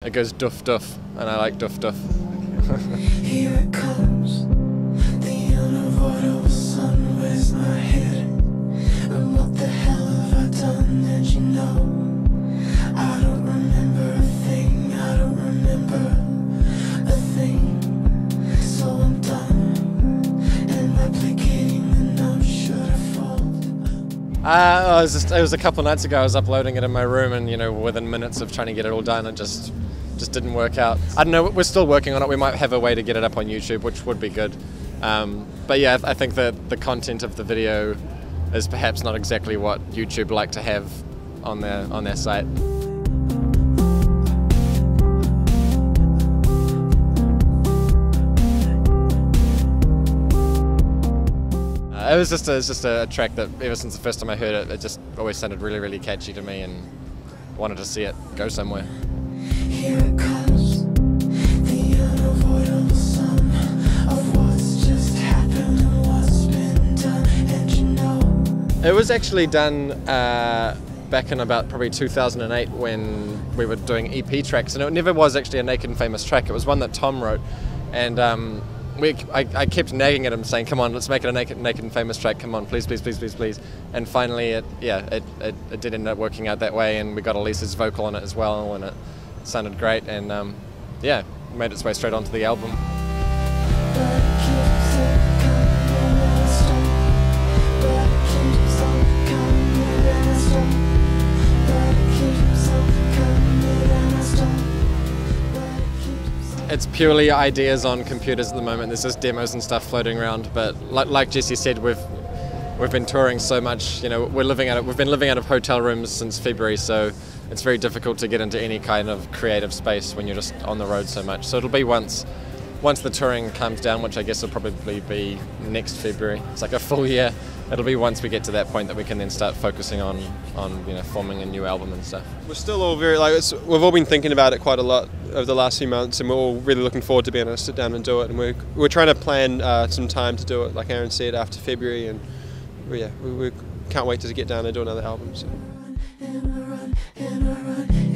It goes doof doof, and I like doof doof. Here it comes, the unavoidable sun. Where's my head? And what the hell have I done? And you know, I don't remember a thing. I don't remember a thing. So I'm done. And replicating the notes should have fold. It was a couple nights ago. I was uploading it in my room, and within minutes of trying to get it all done, it just didn't work out. I don't know, we're still working on it. We might have a way to get it up on YouTube, which would be good. But yeah, I think that the content of the video is perhaps not exactly what YouTube like to have on their site. It was just a track that ever since the first time I heard it, it just always sounded really, really catchy to me, and wanted to see it go somewhere. Here it comes, the unavoidable sum of what's just happened and what's been done, and you know. It was actually done back in about probably 2008 when we were doing EP tracks, and it never was actually a Naked and Famous track. It was one that Tom wrote, and I kept nagging at him saying, come on, let's make it a Naked and Famous track, come on, please, please, please, please, please. And finally it did end up working out that way, and we got Elisa's vocal on it as well, and it sounded great, and yeah, made its way straight onto the album. It's purely ideas on computers at the moment. There's just demos and stuff floating around, but like Jesse said, we've been touring so much. We've been living out of hotel rooms since February, so it's very difficult to get into any kind of creative space when you're just on the road so much. So it'll be once the touring calms down, which I guess will probably be next February. It's like a full year. It'll be once we get to that point that we can then start focusing on forming a new album and stuff. We're still all very we've all been thinking about it quite a lot over the last few months, and we're all really looking forward to being able to sit down and do it. And we're trying to plan some time to do it, like Aaron said, after February, and we can't wait to get down and do another album. So.